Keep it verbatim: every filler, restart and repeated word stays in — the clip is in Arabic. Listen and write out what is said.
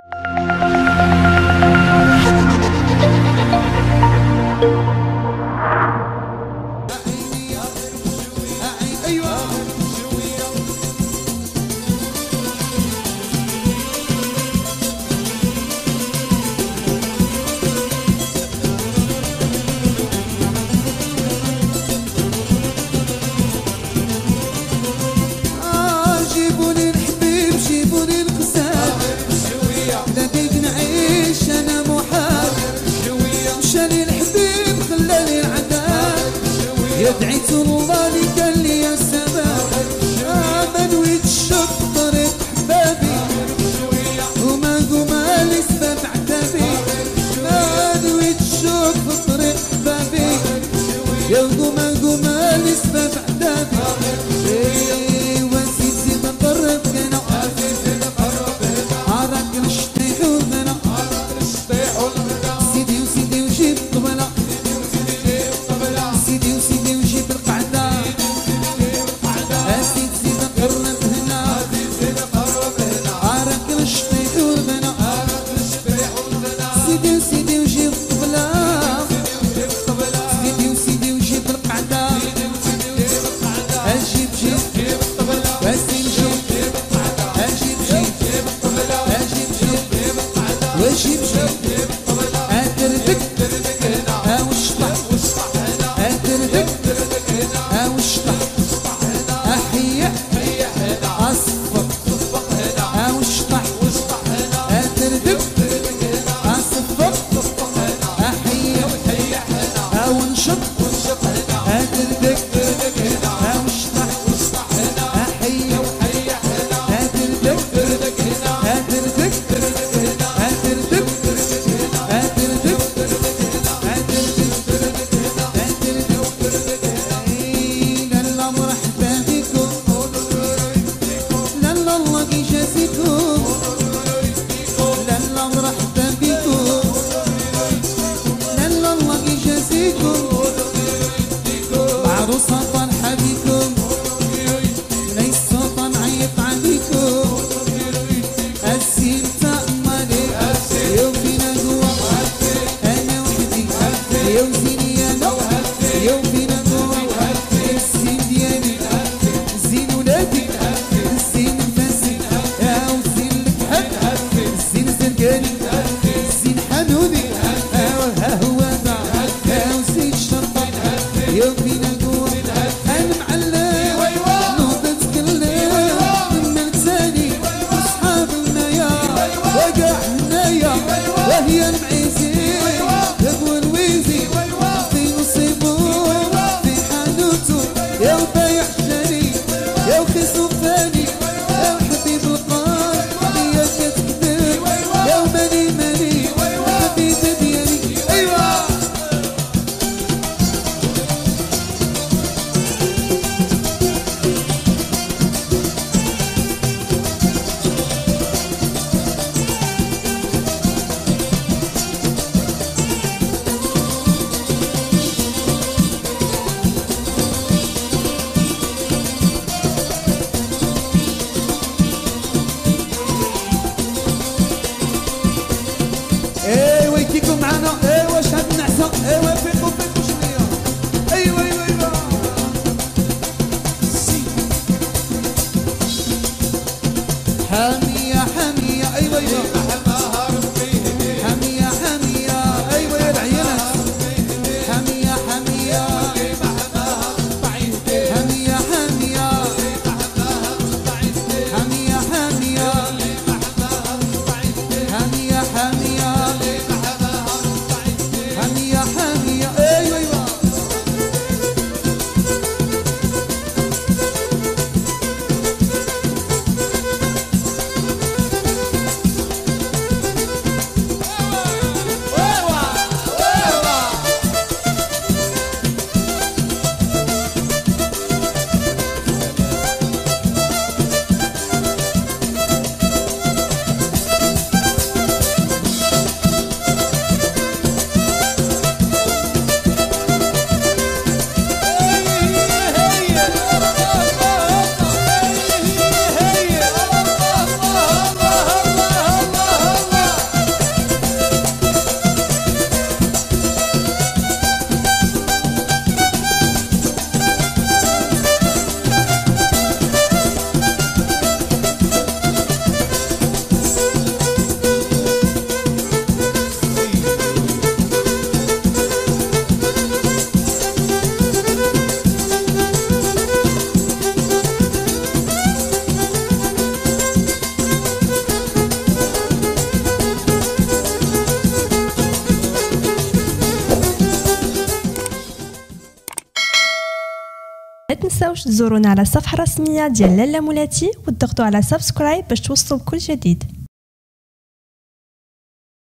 دعيت الله لك اللي يا سبب آمن ويتشق طريق حبابي وما قوما لسبب عتابي آمن ويتشق في طريق حبابي يا قوما قوما لسبب عتابي وزيد زيد نقرب هنا عراك نشطيح والغنى سيدي وسيدي وجيب قبلة سيدي وسيدي وجيب القعدة أسيد زيد نقرب هنا عراك نشطيح والغنى لا تنساوش تزورونا على الصفحه الرسميه ديال لالا مولاتي وتضغطوا على سبسكرايب باش توصلوا بكل جديد.